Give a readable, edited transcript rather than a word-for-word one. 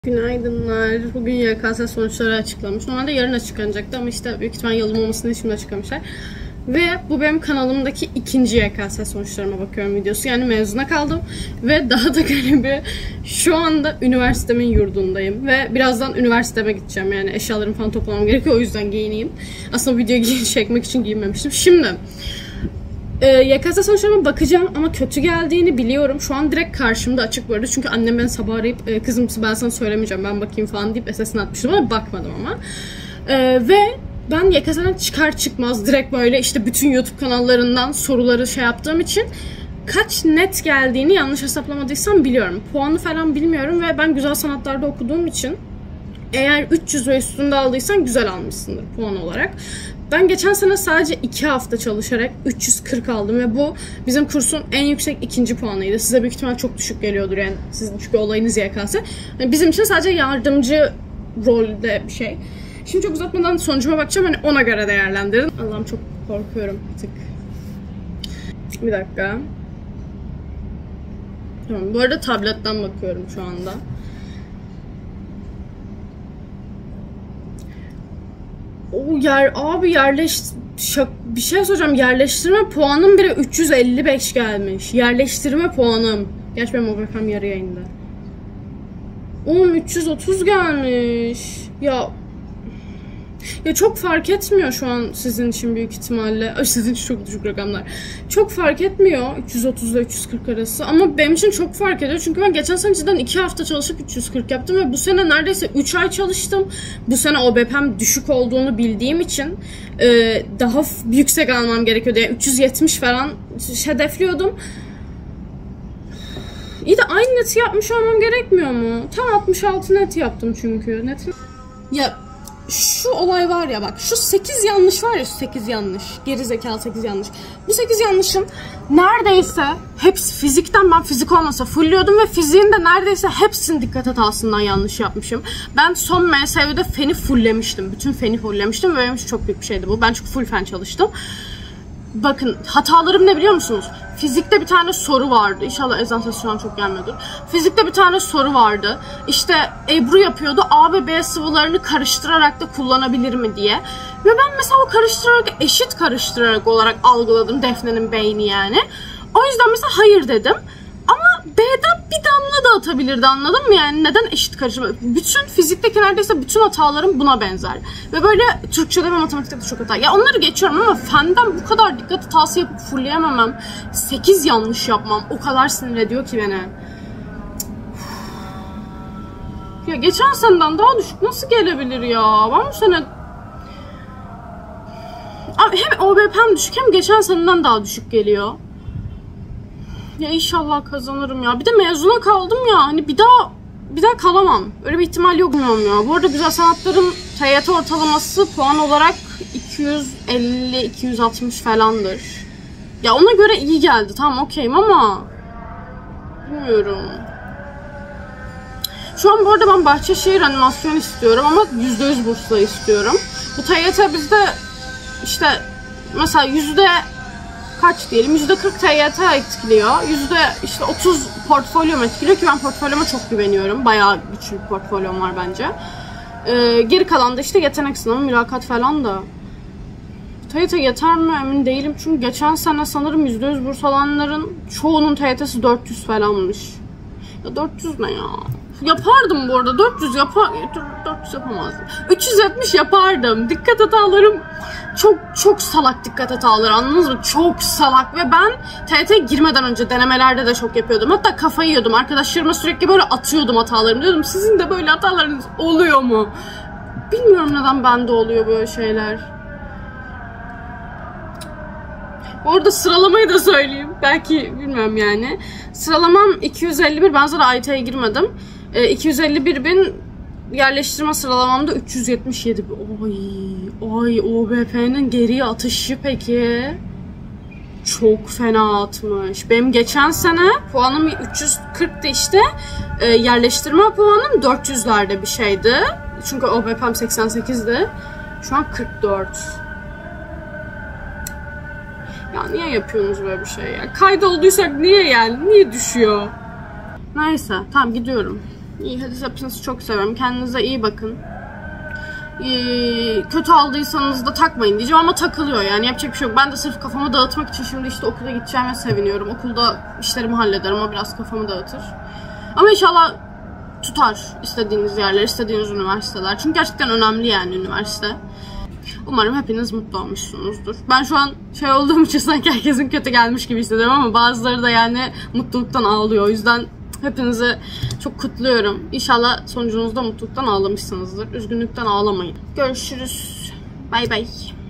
Günaydınlar. Bugün YKS sonuçları açıklamış. Normalde yarın açıklanacaktı ama işte büyük ihtimal yalınmamasını şimdi açıklamışlar. Ve bu benim kanalımdaki ikinci YKS sonuçlarıma bakıyorum videosu. Yani mezuna kaldım. Ve daha da garibi şu anda üniversitemin yurdundayım. Ve birazdan üniversiteme gideceğim. Yani eşyalarımı falan toplamam gerekiyor. O yüzden giyineyim. Aslında videoyu çekmek için giyinmemiştim. Şimdi YKS sonuçlarıma bakacağım ama kötü geldiğini biliyorum. Şu an direkt karşımda açık bu arada. Çünkü annem beni sabah arayıp kızım ben sana söylemeyeceğim, ben bakayım falan deyip SS'ini atmıştım ama bakmadım ama. Ve ben YKS'den çıkar çıkmaz direkt böyle işte bütün YouTube kanallarından soruları şey yaptığım için kaç net geldiğini yanlış hesaplamadıysam biliyorum. Puanı falan bilmiyorum ve ben güzel sanatlarda okuduğum için eğer 300 ve üstünde aldıysan güzel almışsındır puan olarak. Ben geçen sene sadece 2 hafta çalışarak 340 aldım ve bu bizim kursun en yüksek ikinci puanıydı. Size büyük ihtimal çok düşük geliyordur yani sizin çünkü olayınız YKS. Yani bizim için sadece yardımcı rolde bir şey. Şimdi çok uzatmadan sonucuma bakacağım, hani ona göre değerlendirin. Allah'ım çok korkuyorum bir tık. Bir dakika. Tamam, bu arada tabletten bakıyorum şu anda. Bir şey soracağım. Yerleştirme puanım bile 355 gelmiş. Yerleştirme puanım. Gerçi benim OBP'm yarıya indi. 330 gelmiş. Ya çok fark etmiyor şu an sizin için büyük ihtimalle. Sizin için çok düşük rakamlar. Çok fark etmiyor 330 ile 340 arası. Ama benim için çok fark ediyor. Çünkü ben geçen sene cidden 2 hafta çalışıp 340 yaptım. Ve bu sene neredeyse 3 ay çalıştım. Bu sene OBP'm düşük olduğunu bildiğim için daha yüksek almam gerekiyordu. Yani 370 falan hedefliyordum. İyi de aynı neti yapmış olmam gerekmiyor mu? Tam 66 net yaptım çünkü. Ya şu olay var ya, bak şu 8 yanlış var ya, 8 yanlış. Geri zekalı 8 yanlış. Bu 8 yanlışın neredeyse hepsi fizikten, ben fizik olmasa fulliyordum ve fiziğin de neredeyse hepsini dikkat hatasından yanlış yapmışım. Ben son MSV'de feni fulllemiştim. Bütün feni fulllemiştim ve benim için çok büyük bir şeydi bu. Ben çünkü full fen çalıştım. Bakın hatalarım ne biliyor musunuz? Fizikte bir tane soru vardı. İnşallah ezan sesi şu an çok gelmiyordur. Fizikte bir tane soru vardı. İşte Ebru yapıyordu. A ve B sıvılarını karıştırarak da kullanabilir mi diye. Ve ben mesela o eşit karıştırarak olarak algıladım Defne'nin beyni yani. O yüzden mesela hayır dedim. Ama B'den bir damla da atabilirdi, anladın mı yani? Neden eşit karıştırma? Bütün fizikteki neredeyse bütün hatalarım buna benzer. Ve böyle Türkçe'de ve matematikte de çok hata. Ya onları geçiyorum ama fenden bu kadar dikkat hatası yapıp fullleyememem, 8 yanlış yapmam o kadar sinir ediyor ki beni. Ya geçen seneden daha düşük nasıl gelebilir ya? Ben bu sene hem OBP'm düşük hem geçen seneden daha düşük geliyor. Ya inşallah kazanırım ya. Bir de mezuna kaldım ya. Hani bir daha kalamam. Öyle bir ihtimal yok mu ya? Bu arada güzel sanatların TYT ortalaması puan olarak 250-260 falandır. Ya ona göre iyi geldi. Tamam okeyim ama bilmiyorum. Şu an bu arada ben Bahçeşehir animasyon istiyorum ama %100 bursla istiyorum. Bu TYT bizde işte mesela kaç diyelim, %40 TYT etkiliyor, işte %30 portfolyom etkiliyor ki ben portfolyoma çok güveniyorum. Bayağı güçlü bir portfolyom var bence. Geri kalan da işte yetenek sınavı, mülakat falan da. TYT yeter mi emin değilim çünkü geçen sene sanırım %100 burs alanların çoğunun TYT'si 400 falanmış. Ya 400 ne ya? Yapardım bu arada, 400 yapamazdım. 370 yapardım. Dikkat hatalarım çok salak dikkat hataları, anladınız mı? Çok salak ve ben TYT'ye girmeden önce denemelerde de çok yapıyordum. Hatta kafayı yiyordum. Arkadaşlarıma sürekli böyle atıyordum hatalarımı. Diyordum sizin de böyle hatalarınız oluyor mu? Bilmiyorum neden bende oluyor böyle şeyler. Orada sıralamayı da söyleyeyim. Belki bilmiyorum yani. Sıralamam 251. Ben zaten AYT'ye girmedim. 251.000 yerleştirme sıralamamda 377. Ay OBP'nin geriye atışı peki. Çok fena atmış. Benim geçen sene puanım 340'tı işte. Yerleştirme puanım 400'lerde bir şeydi. Çünkü OBP'm 88'di. Şu an 44. Ya niye yapıyorsunuz böyle bir şey ya? Kaydolduysak niye yani? Niye düşüyor? Neyse tamam gidiyorum. İyi, hadi hepinizi çok seviyorum. Kendinize iyi bakın. Kötü aldıysanız da takmayın diyeceğim ama takılıyor yani, yapacak bir şey yok. Ben de sırf kafamı dağıtmak için şimdi işte okula gideceğime seviniyorum. Okulda işlerimi hallederim, o biraz kafamı dağıtır. Ama inşallah tutar istediğiniz yerler, istediğiniz üniversiteler. Çünkü gerçekten önemli yani üniversite. Umarım hepiniz mutlu olmuşsunuzdur. Ben şu an şey olduğum için sanki herkesin kötü gelmiş gibi hissediyorum ama bazıları da yani mutluluktan ağlıyor. O yüzden hepinizi çok kutluyorum. İnşallah sonucunuzda mutluluktan ağlamışsınızdır. Üzgünlükten ağlamayın. Görüşürüz. Bay bay.